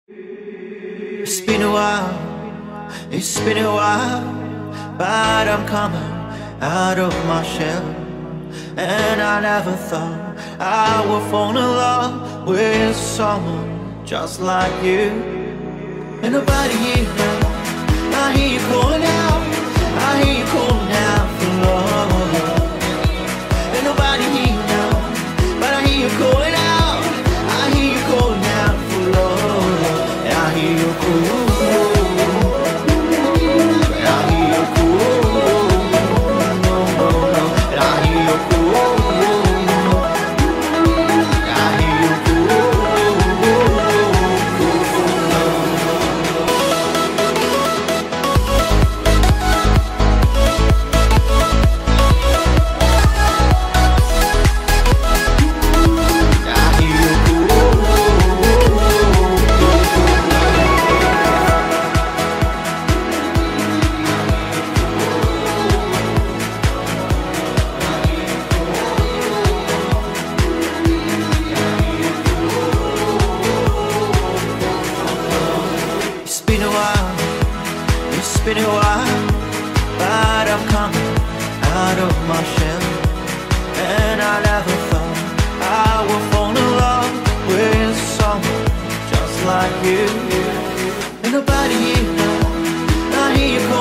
It's been a while, but I'm coming out of my shell. And I never thought I would fall in love with someone just like you. And nobody here now, I hear you calling out, I hear you calling out for love. And nobody here now, but I hear you calling out, I hear you calling out for love. And I hear you calling. It's been a while, but I'm coming out of my shell. And I never thought I would fall in love with someone just like you. And nobody here now, I hear you call.